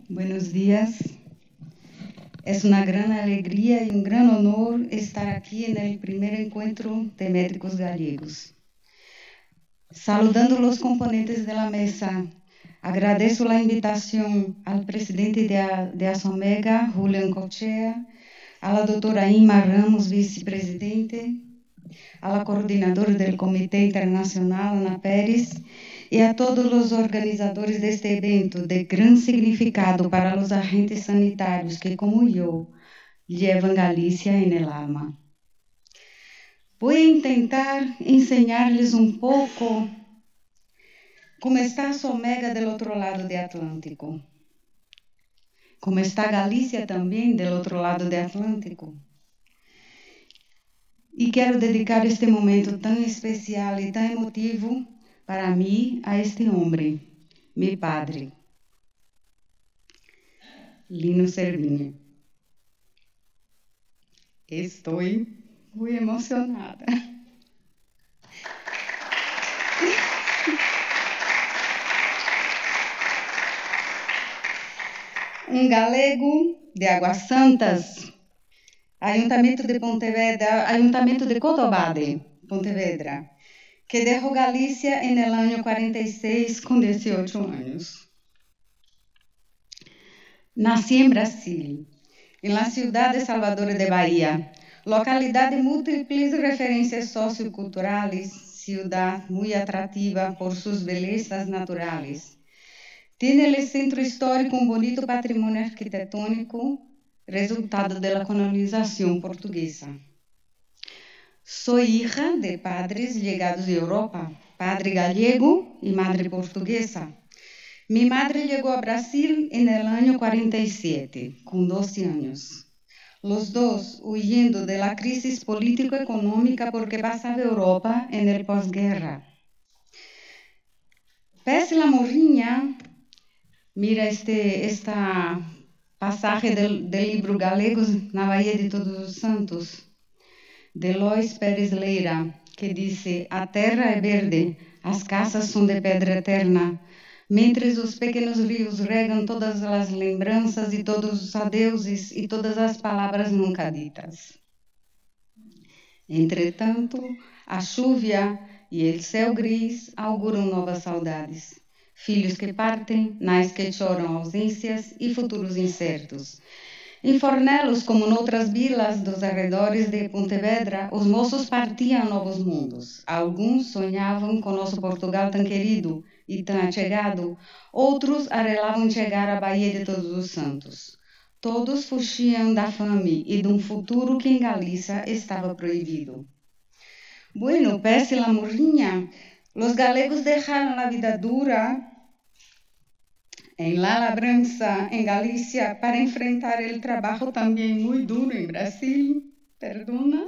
Buenos días. Es una gran alegría y un gran honor estar aquí en el primer encuentro de médicos gallegos. Saludando los componentes de la mesa, agradezco la invitación al presidente de ASOMEGA, Julián Cochea, a la doctora Inma Ramos, vicepresidente, a la coordinadora del Comité Internacional, Ana Pérez, y a todos los organizadores de este evento de gran significado para los agentes sanitarios que, como yo, llevan Galicia en el alma. Voy a intentar enseñarles un poco cómo está ASOMEGA del otro lado del Atlántico, cómo está Galicia también del otro lado del Atlántico. Y quiero dedicar este momento tan especial y tan emotivo para mí a este hombre, mi padre, Lino Cerviño. Estoy muy emocionada. Um galego de Águas Santas, Ayuntamiento de Pontevedra, Ayuntamiento de Cotobade, Pontevedra, que dejó Galicia en el año 46 con 18 años. Nací en Brasil, en la ciudad de Salvador de Bahía, localidad de múltiples referencias socioculturales, ciudad muy atractiva por sus bellezas naturales. Tiene el centro histórico un bonito patrimonio arquitectónico, resultado de la colonización portuguesa. Soy hija de padres llegados de Europa, padre gallego y madre portuguesa. Mi madre llegó a Brasil en el año 47, con 12 años. Los dos huyendo de la crisis político-económica porque pasaba Europa en el posguerra. Pese la morrinha, mira esta pasaje del libro Galegos na Bahia de Todos os Santos, de Lois Pérez Leira, que dice: a terra é verde, as casas são de pedra eterna, mientras os pequenos rios regam todas as lembranças e todos os adeuses e todas as palavras nunca ditas. Entretanto, a chuva e o céu gris auguram novas saudades. Filhos que partem, nais que choram ausências e futuros incertos. Em Fornelos, como noutras vilas dos arredores de Pontevedra, os moços partiam a novos mundos. Alguns sonhavam com nosso Portugal tão querido e tão achegado, outros arelavam chegar à Bahia de Todos os Santos. Todos fugiam da fome e de um futuro que em Galicia estava proibido. Bueno, pese la morrinha, los galegos dejaron la vida dura en la labranza en Galicia para enfrentar el trabajo también muy duro en Brasil, perdona,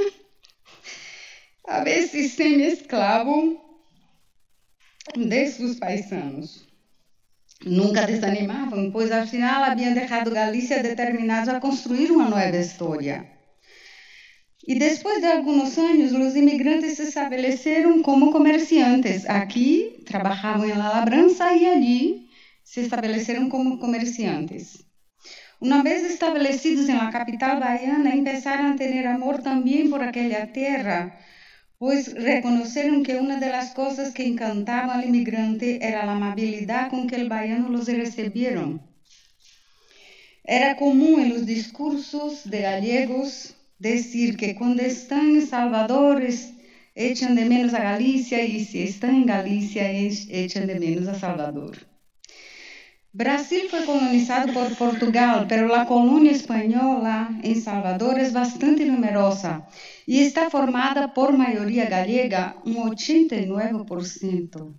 a veces semi-esclavo de sus paisanos. Nunca desanimavam, pois al final habían dejado Galicia determinados a construir una nueva historia. Y después de algunos años, los inmigrantes se establecieron como comerciantes. Aquí trabajaban en la labranza y allí se estabeleceram como comerciantes. Uma vez estabelecidos em la capital baiana, empezaram a ter amor também por aquela terra, pois reconheceram que uma das coisas que encantavam ao imigrante era a amabilidade com que o baiano los receberam. Era comum em los discursos de gallegos dizer que quando estão em Salvador echan de menos a Galícia e se estão em Galícia echan de menos a Salvador. Brasil foi colonizado por Portugal, pero la colônia espanhola em Salvador é bastante numerosa e está formada por maioria gallega, 89%.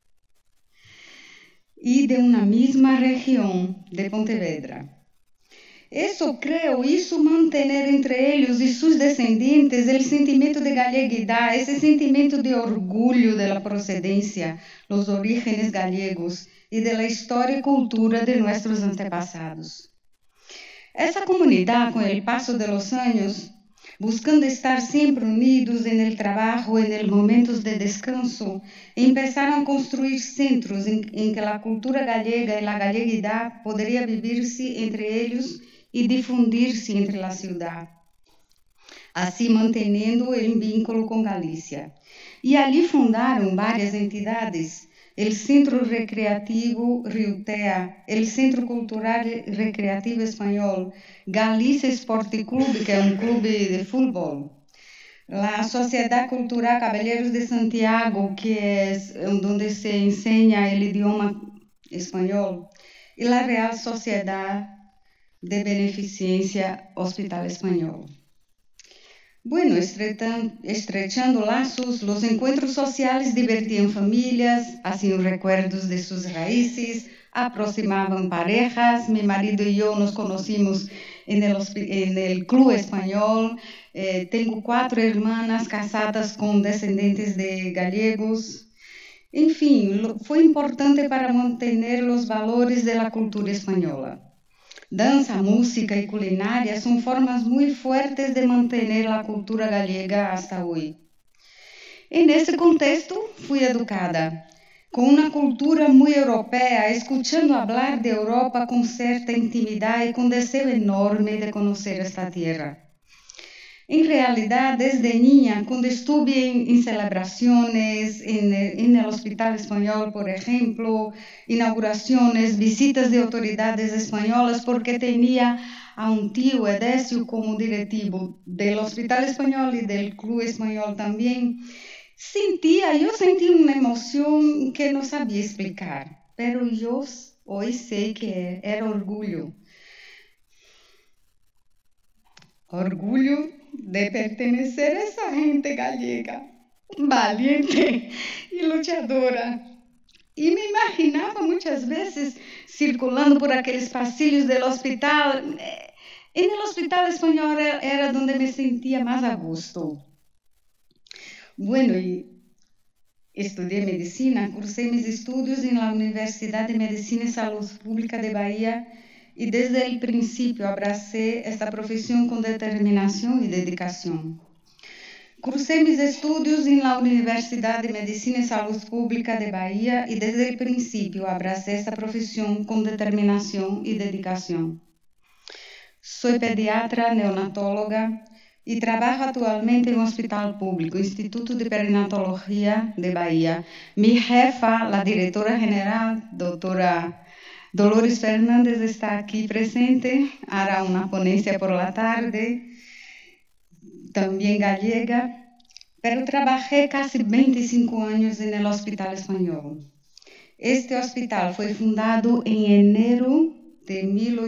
E de uma mesma região de Pontevedra. Isso creo hizo mantener entre eles e seus descendentes o sentimento de galeguidade, esse sentimento de orgulho de la procedência, os orígenes gallegos e da história e cultura de nossos antepassados. Essa comunidade, com o passo de los anos, Buscando estar siempre unidos en el trabajo, en los momentos de descanso, empezaron a construir centros en que la cultura gallega y la galleguidad podría vivirse entre ellos y difundirse entre la ciudad, así manteniendo el vínculo con Galicia. Y allí fundaron varias entidades, el Centro Recreativo Riutea, el Centro Cultural Recreativo Español, Galicia Sport Club, que es un club de fútbol, la Sociedad Cultural Caballeros de Santiago, que es donde se enseña el idioma español, y la Real Sociedad de Beneficencia Hospital Español. Bueno, estrechando lazos, los encuentros sociales divertían familias, hacían recuerdos de sus raíces, aproximaban parejas. Mi marido y yo nos conocimos en el Club Español. Tengo 4 hermanas casadas con descendientes de gallegos. En fin, fue importante para mantener los valores de la cultura española. Danza, música y culinaria son formas muy fuertes de mantener la cultura gallega hasta hoy. En ese contexto fui educada con una cultura muy europea, escuchando hablar de Europa con cierta intimidad y con deseo enorme de conocer esta tierra. En realidad, desde niña, cuando estuve en celebraciones, en el Hospital Español, por ejemplo, inauguraciones, visitas de autoridades españolas, porque tenía a un tío, Edesio, como directivo del Hospital Español y del Club Español también, yo sentí una emoción que no sabía explicar, pero yo hoy sé que era orgullo. Orgullo de pertenecer a esa gente gallega, valiente y luchadora. Y me imaginaba muchas veces circulando por aquellos pasillos del hospital. En el Hospital Español era donde me sentía más a gusto. Bueno, y estudié medicina, cursé mis estudios en la Universidad de Medicina y Salud Pública de Bahía, y desde el principio abracé esta profesión con determinación y dedicación. Cursé mis estudios en la Universidad de Medicina y Salud Pública de Bahía y desde el principio abracé esta profesión con determinación y dedicación. Soy pediatra, neonatóloga y trabajo actualmente en un hospital público, Instituto de Perinatología de Bahía. Mi jefa, la directora general, doctora Dolores Fernández, está aquí presente, hará una ponencia por la tarde, también gallega, pero trabajé casi 25 años en el Hospital Español. Este hospital fue fundado en enero de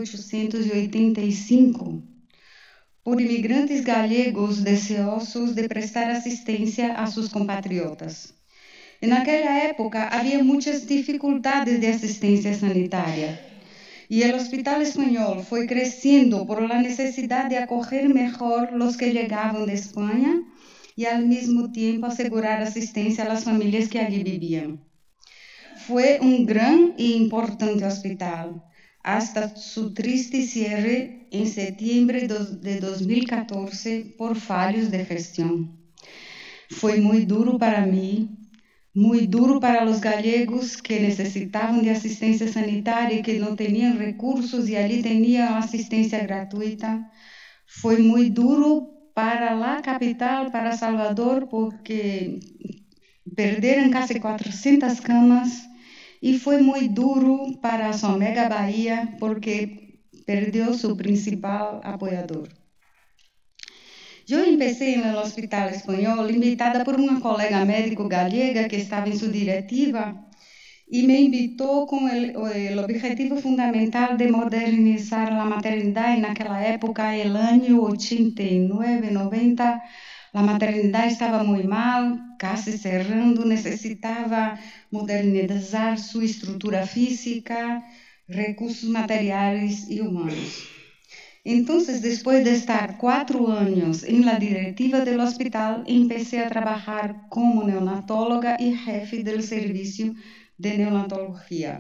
1885 por inmigrantes gallegos deseosos de prestar asistencia a sus compatriotas. En aquella época había muchas dificultades de asistencia sanitaria y el Hospital Español fue creciendo por la necesidad de acoger mejor los que llegaban de España y al mismo tiempo asegurar asistencia a las familias que allí vivían. Fue un gran e importante hospital hasta su triste cierre en septiembre de 2014 por fallos de gestión. Fue muy duro para mí, muy duro para los gallegos que necesitaban de asistencia sanitaria y que no tenían recursos y allí tenían asistencia gratuita. Fue muy duro para la capital, para Salvador, porque perdieron casi 400 camas, y fue muy duro para Somega Bahía porque perdió su principal apoyador. Yo empecé en el Hospital Español invitada por una colega médico gallega que estaba en su directiva y me invitó con el objetivo fundamental de modernizar la maternidad. En aquella época, el año 89, 90, la maternidad estaba muy mal, casi cerrando, necesitaba modernizar su estructura física, recursos materiales y humanos. Entonces, después de estar 4 años en la directiva del hospital, empecé a trabajar como neonatóloga y jefe del servicio de neonatología.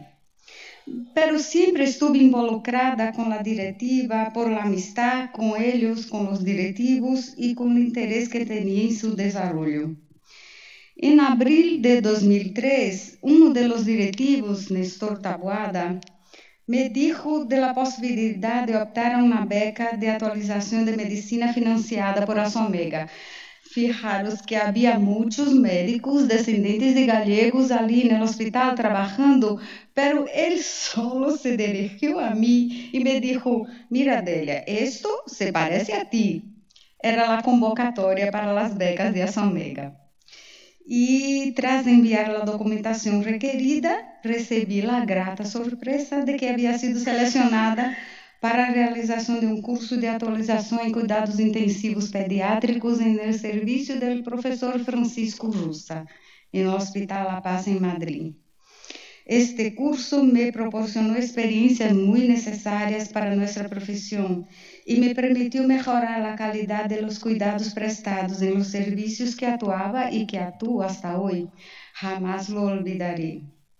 Pero siempre estuve involucrada con la directiva por la amistad con ellos, con los directivos y con el interés que tenía en su desarrollo. En abril de 2003, uno de los directivos, Néstor Taboada, me dijo de la posibilidad de optar a una beca de actualización de medicina financiada por ASOMEGA. Fijaros que había muchos médicos descendentes de gallegos ali en el hospital trabajando, pero él solo se dirigió a mí y me dijo, mira Delia, esto se parece a ti. Era la convocatoria para las becas de ASOMEGA. Y tras enviar la documentación requerida, recibí la grata sorpresa de que había sido seleccionada para a realização de um curso de atualização em cuidados intensivos pediátricos en el servicio del profesor Francisco Russa, en el Hospital La Paz en Madrid. Este curso me proporcionó experiencias muy necesarias para nuestra profesión y me permitió mejorar la calidad de los cuidados prestados en los servicios que actuaba y que actúo hasta hoy. Jamás lo olvidaré.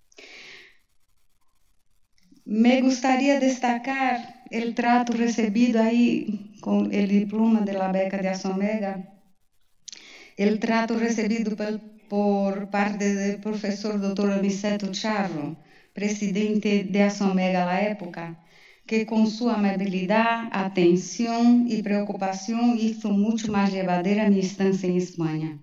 Me gustaría destacar el trato recibido ahí con el diploma de la beca de ASOMEGA, el trato recibido por parte del profesor Dr. Aniceto Charro, presidente de ASOMEGA a la época, que con su amabilidad, atención y preocupación hizo mucho más llevadera mi estancia en España.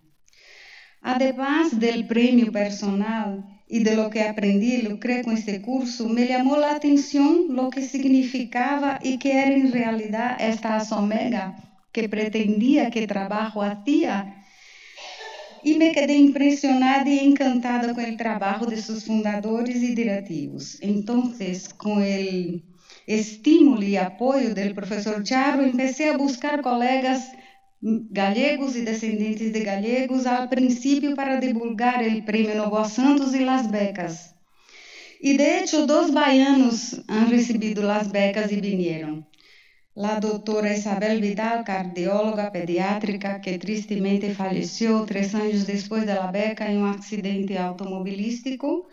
Además del premio personal y de lo que aprendí y logré con este curso, me llamó la atención lo que significaba y que era en realidad esta ASOMEGA que pretendía que trabajo hacía. Y me quedé impresionada y encantada con el trabajo de sus fundadores y directivos. Entonces, con el estímulo y apoyo del profesor Charro, empecé a buscar colegas gallegos y descendentes de gallegos al principio para divulgar el premio Novoa Santos y las becas. Y de hecho, 2 baianos han recibido las becas y vinieron. La doctora Isabel Vidal, cardióloga pediátrica, que tristemente falleció 3 años después de la beca en un accidente automovilístico.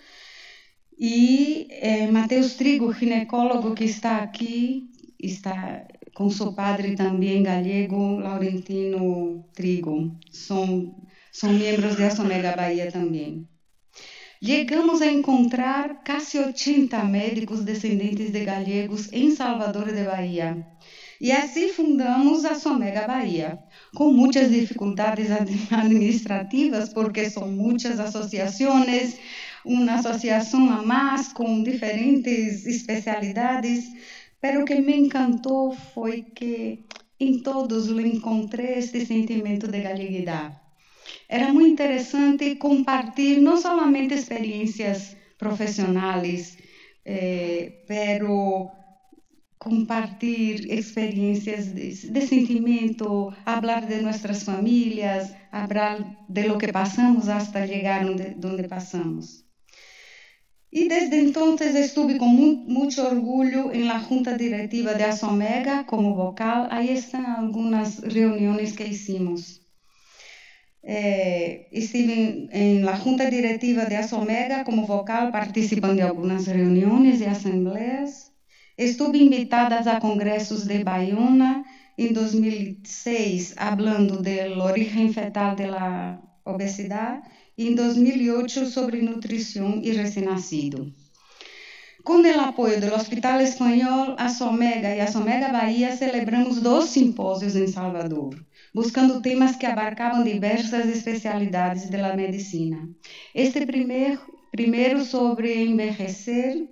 Y Mateus Trigo, ginecólogo que está aquí, está con su padre también gallego, Laurentino Trigo. Son miembros de ASOMEGA Bahía también. Llegamos a encontrar casi 80 médicos descendentes de gallegos en Salvador de Bahía. Y así fundamos ASOMEGA Bahía, con muchas dificultades administrativas, porque son muchas asociaciones, una asociación a más con diferentes especialidades, pero que me encantó fue que en todos lo encontré este sentimento de galleguidad. Era muy interesante compartir no solamente experiencias profesionales, pero compartir experiencias de sentimiento, hablar de nuestras familias, hablar de lo que pasamos hasta llegar donde pasamos. Y desde entonces estuve con mucho orgullo en la junta directiva de ASOMEGA como vocal. Ahí están algunas reuniones que hicimos. Estuve en la junta directiva de ASOMEGA como vocal, participando de algunas reuniones y asambleas. Estuve invitada a congresos de Bayona en 2006, hablando del origen fetal de la obesidad, y en 2008 sobre nutrición y recién nacido. Con el apoyo del Hospital Español, ASOMEGA y ASOMEGA Bahía celebramos 2 simpósios en Salvador, buscando temas que abarcaban diversas especialidades de la medicina. Este primero sobre envejecer,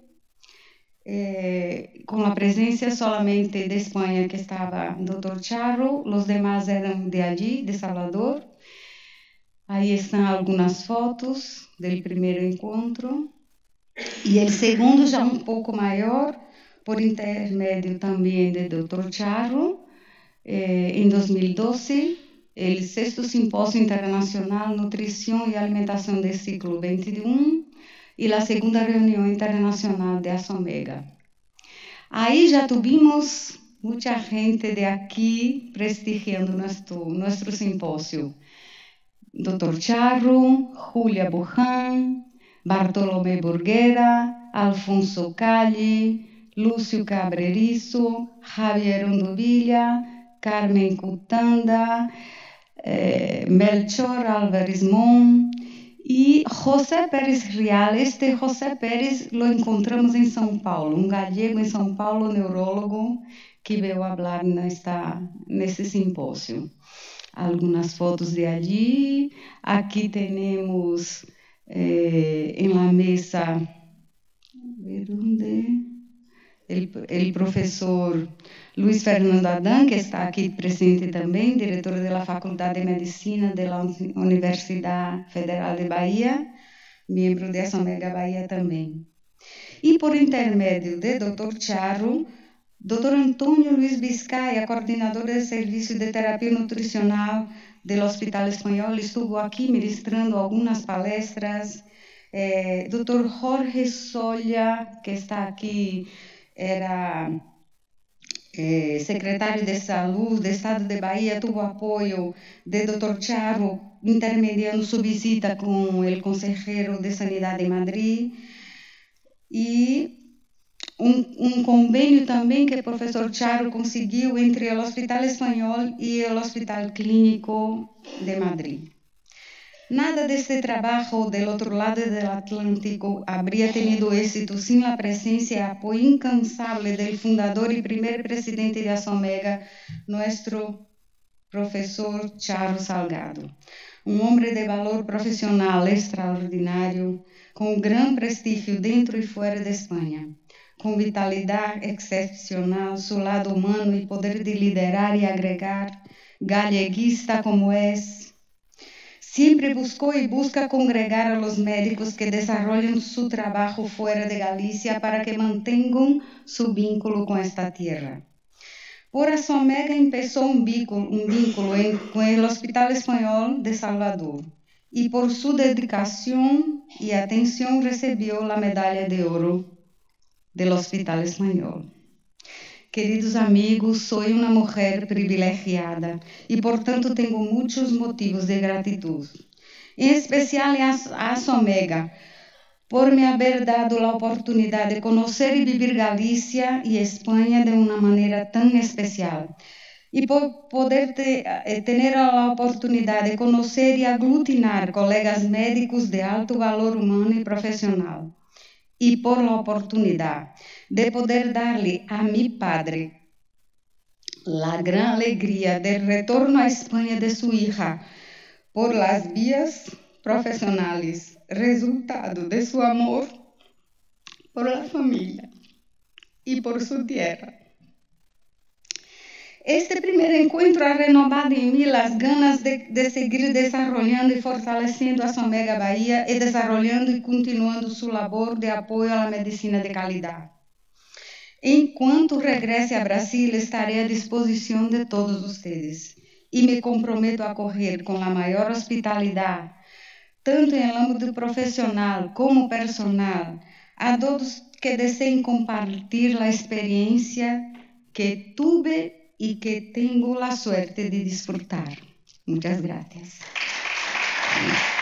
con la presencia solamente de España que estaba el Dr. Charro, los demás eran de allí, de Salvador. Ahí están algunas fotos del primer encuentro. Y el segundo, ya un poco mayor, por intermedio también del Dr. Charro, en 2012, el 6º Simposio Internacional Nutrición y Alimentación del Siglo XXI y la 2ª Reunión Internacional de ASOMEGA. Ahí ya tuvimos mucha gente de aquí prestigiando nuestro simposio. Dr. Charro, Julia Buján, Bartolomé Burguera, Alfonso Calli, Lúcio Cabrerizo, Javier Ondovilla, Carmen Cutanda, Melchor Álvarez Mon e José Pérez Rial. Este José Pérez lo encontramos em São Paulo, um galego em São Paulo, neurólogo, que veio falar nesse simpósio. Algumas fotos de allí. Aqui temos em la mesa el professor Luiz Fernando Adán, que está aqui presente também, diretor da Faculdade de Medicina da Universidade Federal de Bahia, membro de Asomega Bahia também. E por intermédio de Dr. Charo, Dr. Antônio Luiz Biscaia, coordenador do Serviço de Terapia Nutricional do Hospital Espanhol, estuvo aqui ministrando algumas palestras. Dr. Jorge Solla, que está aqui, era secretário de Saúde do Estado de Bahia, teve apoio de Dr. Charo, intermediando sua visita com o consejero de Sanidade de Madrid. E um convênio também que o professor Charo conseguiu entre o Hospital Espanhol e o Hospital Clínico de Madrid. Nada deste trabalho do outro lado do Atlântico habría tenido éxito sem a presença e apoio incansável do fundador e primeiro presidente de Asomega, nosso professor Charo Salgado. Um homem de valor profissional extraordinário, com grande prestígio dentro e fora de Espanha, com vitalidade excepcional, seu lado humano e poder de liderar e agregar, galeguista como é. Sempre buscou e busca congregar a los médicos que desenvolvem seu trabalho fora de Galícia para que mantenham seu vínculo com esta terra. Por Asomega começou um vínculo com o Hospital Espanhol de Salvador e por sua dedicação e atenção recebeu a medalha de ouro do Hospital Espanhol. Queridos amigos, sou uma mulher privilegiada e, portanto, tenho muitos motivos de gratidão. Em especial a Asomega, por me haver dado a oportunidade de conhecer e viver Galícia e Espanha de uma maneira tão especial. E por poder ter a oportunidade de conhecer e aglutinar colegas médicos de alto valor humano e profissional. E por a oportunidade de poder dar-lhe a mi padre a grande alegria de retorno à Espanha de sua hija por las vías profissionais, resultado de seu amor por la família e por sua terra. Este primeiro encontro ha renovado em mim as ganas de seguir desenvolvendo e fortalecendo a Asomega Bahia e desenvolvendo e continuando sua labor de apoio à medicina de qualidade. Enquanto regresse a Brasil, estarei à disposição de todos vocês e me comprometo a correr com a maior hospitalidade, tanto em âmbito profissional como personal, a todos que desejem compartilhar a experiência que tuve y que tengo la suerte de disfrutar. Muchas gracias.